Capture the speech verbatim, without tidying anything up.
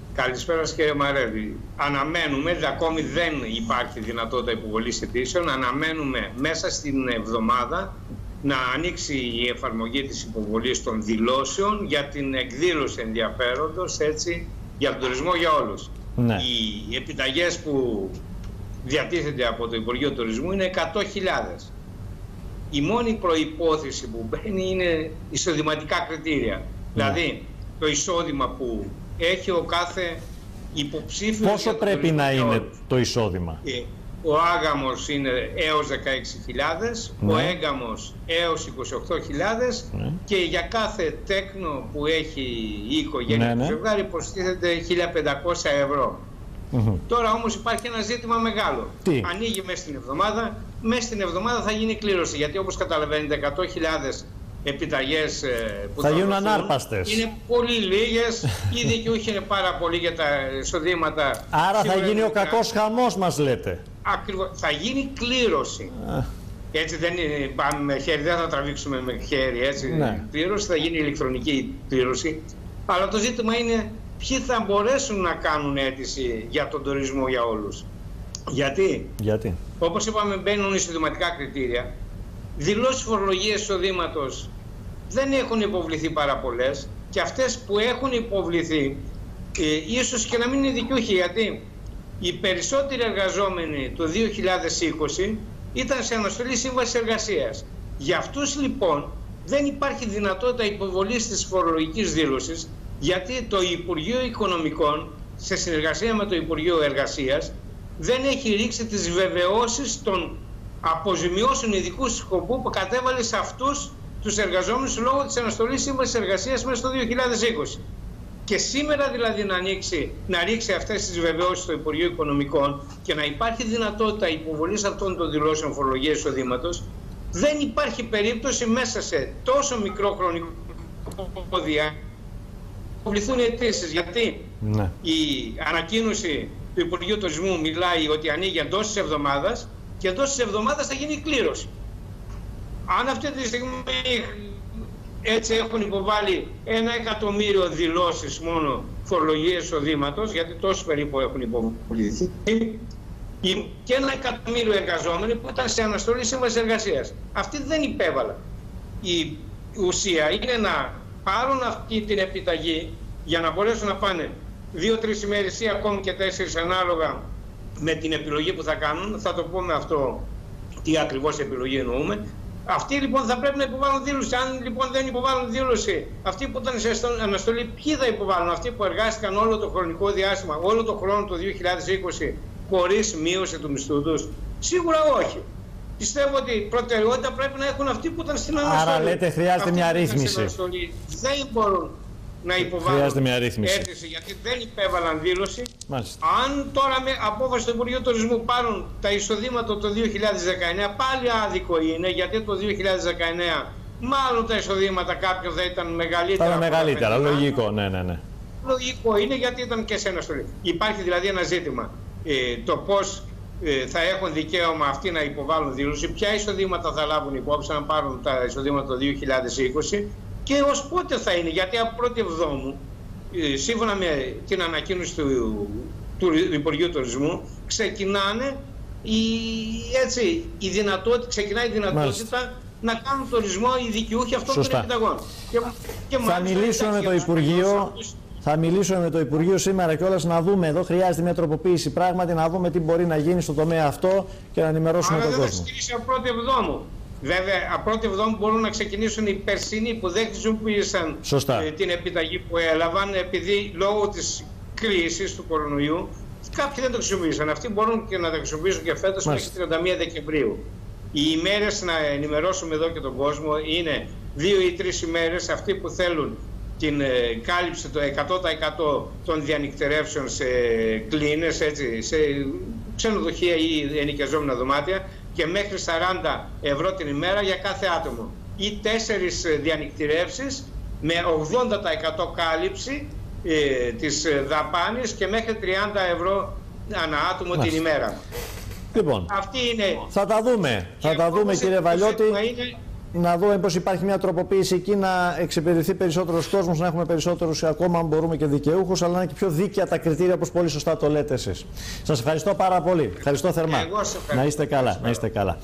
Καλησπέρα σας κύριε Μαρέβη. Αναμένουμε, ακόμη δεν υπάρχει δυνατότητα υποβολής αιτήσεων, αναμένουμε μέσα στην εβδομάδα να ανοίξει η εφαρμογή της υποβολής των δηλώσεων για την εκδήλωση ενδιαφέροντος, έτσι, για τον τουρισμό για όλους. Ναι. Οι επιταγές που διατίθενται από το Υπουργείο Τουρισμού είναι εκατό χιλιάδες. Η μόνη προϋπόθεση που μπαίνει είναι εισοδηματικά κριτήρια. Ναι. Δηλαδή το εισόδημα που έχει ο κάθε υποψήφιος. Πόσο πρέπει να είναι όλους. Το εισόδημα? Ο άγαμος είναι έως δεκαέξι χιλιάδες, ναι. Ο έγκαμος έως είκοσι οκτώ χιλιάδες, ναι. Και για κάθε τέκνο που έχει η οικογένεια ναι, ναι. του ζευγάρι προστίθεται χίλια πεντακόσια ευρώ. Mm-hmm. Τώρα όμως υπάρχει ένα ζήτημα μεγάλο. Τι? Ανοίγει μέσα στην εβδομάδα, μέσα στην εβδομάδα θα γίνει κλήρωση, γιατί όπως καταλαβαίνετε εκατό χιλιάδες επιταγές που θα, θα γίνουν δοθούν, ανάρπαστες. Είναι πολύ λίγες, οι δικαιούχοι είναι πάρα πολλοί για τα εισοδήματα. Άρα θα γίνει ο κακός χαμός μας λέτε. Ακριβώς, θα γίνει κλήρωση. Α. Έτσι δεν είναι, πάμε με χέρι, δεν θα τραβήξουμε με χέρι, έτσι. Ναι. Κλήρωση, θα γίνει ηλεκτρονική κλήρωση. Αλλά το ζήτημα είναι ποιοι θα μπορέσουν να κάνουν αίτηση για τον τουρισμό για όλους. Γιατί, Γιατί? όπως είπαμε, μπαίνουν εισοδηματικά κριτήρια. Δηλώσεις φορολογίας εισοδήματος δεν έχουν υποβληθεί πάρα πολλές, και αυτές που έχουν υποβληθεί ε, ίσως και να μην είναι δικαιούχοι, γιατί οι περισσότεροι εργαζόμενοι το δύο χιλιάδες είκοσι ήταν σε αναστολή σύμβασης εργασίας. Για αυτούς λοιπόν δεν υπάρχει δυνατότητα υποβολής της φορολογικής δήλωσης, γιατί το Υπουργείο Οικονομικών σε συνεργασία με το Υπουργείο Εργασίας δεν έχει ρίξει τις βεβαιώσεις των αποζημιώσεων ειδικού σκοπού που κατέβαλε σε αυτούς τους εργαζόμενους λόγω της αναστολής σύμβασης εργασίας μέσα στο δύο χιλιάδες είκοσι. Και σήμερα δηλαδή να, ανοίξει, να ρίξει αυτές τις βεβαιώσεις στο Υπουργείο Οικονομικών και να υπάρχει δυνατότητα υποβολής αυτών των δηλώσεων φορολογίας εισοδήματος, δεν υπάρχει περίπτωση μέσα σε τόσο μικρό χρονικό διάστημα υποβληθούν αιτήσεις. Γιατί ναι. η ανακοίνωση του Υπουργείου Τουρισμού μιλάει ότι ανοίγει εντός της εβδομάδας, και εντός της εβδομάδας θα γίνει κλήρωση. Αν αυτή τη στιγμή έτσι έχουν υποβάλει ένα εκατομμύριο δηλώσεις μόνο φορολογίας εισοδήματος, γιατί τόσους περίπου έχουν υποβληθεί, και ένα εκατομμύριο εργαζόμενοι που ήταν σε αναστολή σύμβασης εργασίας. Αυτοί δεν υπέβαλαν. Η ουσία είναι να πάρουν αυτή την επιταγή για να μπορέσουν να πάνε δύο-τρεις ημέρες ή ακόμη και τέσσερις ανάλογα με την επιλογή που θα κάνουν. Θα το πούμε αυτό, τι ακριβώς επιλογή εννοούμε. Αυτοί λοιπόν θα πρέπει να υποβάλουν δήλωση. Αν λοιπόν δεν υποβάλουν δήλωση, αυτοί που ήταν σε αναστολή, ποιοι θα υποβάλουν? Αυτοί που εργάστηκαν όλο το χρονικό διάστημα, όλο το χρόνο του δύο χιλιάδες είκοσι, χωρίς μείωση του μισθού τους? Σίγουρα όχι. Πιστεύω ότι η προτεραιότητα πρέπει να έχουν αυτοί που ήταν στην αναστολή. Άρα λέτε χρειάζεται αυτοί μια ρύθμιση. Δεν μπορούν να υποβάλουν αίτηση, γιατί δεν υπέβαλαν δήλωση. Μάλιστα. Αν τώρα με απόφαση του Υπουργείου Τουρισμού πάρουν τα εισοδήματα το δύο χιλιάδες δεκαεννέα, πάλι άδικο είναι, γιατί το δύο χιλιάδες δεκαεννέα μάλλον τα εισοδήματα κάποιων θα ήταν μεγαλύτερα. Θα ήταν μεγαλύτερα, λογικό, ναι, ναι, ναι. Λογικό είναι, γιατί ήταν και σε αναστολή. Υπάρχει δηλαδή ένα ζήτημα, ε, το πώς ε, θα έχουν δικαίωμα αυτοί να υποβάλουν δήλωση, ποια εισοδήματα θα λάβουν υπόψη αν πάρουν τα εισοδήματα το δύο χιλιάδες είκοσι. Και ως πότε θα είναι, γιατί από πρώτη εβδόμου, σύμφωνα με την ανακοίνωση του, του Υπουργείου Τουρισμού, ξεκινάνε η, έτσι, η δυνατότητα, ξεκινάει η δυνατότητα Μάλιστα. να κάνουν τουρισμό οι δικαιούχοι αυτών Σωστά. των επιταγών. Και, και θα μιλήσουμε με το Υπουργείο. Θα μιλήσουμε με το Υπουργείο σήμερα κιόλας, να δούμε, εδώ χρειάζεται μια τροποποίηση πράγματι, να δούμε τι μπορεί να γίνει στο τομέα αυτό και να ενημερώσουμε Άρα τον δεν κόσμο. θα ξεκινήσει από πρώτη εβδόμου. Βέβαια, από πρώτη εβδόμου μπορούν να ξεκινήσουν οι περσινοί που δεν χρησιμοποίησαν ε, την επιταγή που έλαβαν, επειδή λόγω της κρίσης του κορονοϊού κάποιοι δεν το χρησιμοποίησαν. Αυτοί μπορούν και να τα χρησιμοποιήσουν και φέτος μέχρι τριάντα μία Δεκεμβρίου. Οι ημέρες, να ενημερώσουμε εδώ και τον κόσμο, είναι δύο ή τρεις ημέρες. Αυτοί που θέλουν την ε, κάλυψη το εκατό τοις εκατό των διανυκτερεύσεων σε κλίνες, έτσι, σε ξενοδοχεία ή ενοικιαζόμενα δωμάτια, και μέχρι σαράντα ευρώ την ημέρα για κάθε άτομο, ή τέσσερις διανυκτηρεύσεις με ογδόντα τοις εκατό κάλυψη ε, της δαπάνης και μέχρι τριάντα ευρώ ανά άτομο Μάλιστα. την ημέρα. Λοιπόν, Αυτή είναι... θα τα δούμε, θα τα δούμε κύριε Βαλιώτη. Είναι να δω πως υπάρχει μια τροποποίηση εκεί να εξυπηρετηθεί περισσότερος κόσμος, να έχουμε περισσότερους ακόμα, αν μπορούμε, και δικαιούχους, αλλά να είναι και πιο δίκαια τα κριτήρια, όπως πολύ σωστά το λέτε εσείς. Σας ευχαριστώ πάρα πολύ. Ευχαριστώ θερμά. Εγώ σε ευχαριστώ. Να είστε καλά. Να είστε καλά.